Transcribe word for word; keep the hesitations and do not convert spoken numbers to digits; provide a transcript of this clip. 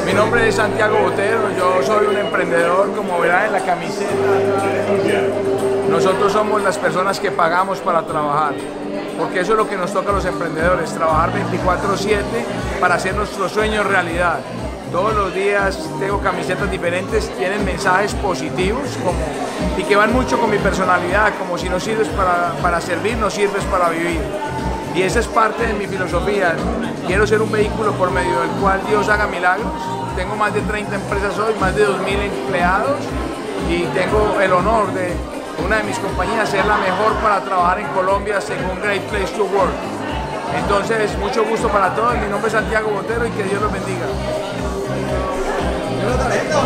Mi nombre es Santiago Botero, yo soy un emprendedor, como verán en la camiseta. Nosotros somos las personas que pagamos para trabajar, porque eso es lo que nos toca a los emprendedores, trabajar veinticuatro siete para hacer nuestros sueños realidad. Todos los días tengo camisetas diferentes, tienen mensajes positivos como, y que van mucho con mi personalidad, como si no sirves para, para servir, no sirves para vivir. Y esa es parte de mi filosofía. Quiero ser un vehículo por medio del cual Dios haga milagros. Tengo más de treinta empresas hoy, más de dos mil empleados y tengo el honor de una de mis compañías ser la mejor para trabajar en Colombia según Great Place to Work. Entonces, mucho gusto para todos. Mi nombre es Santiago Botero y que Dios los bendiga.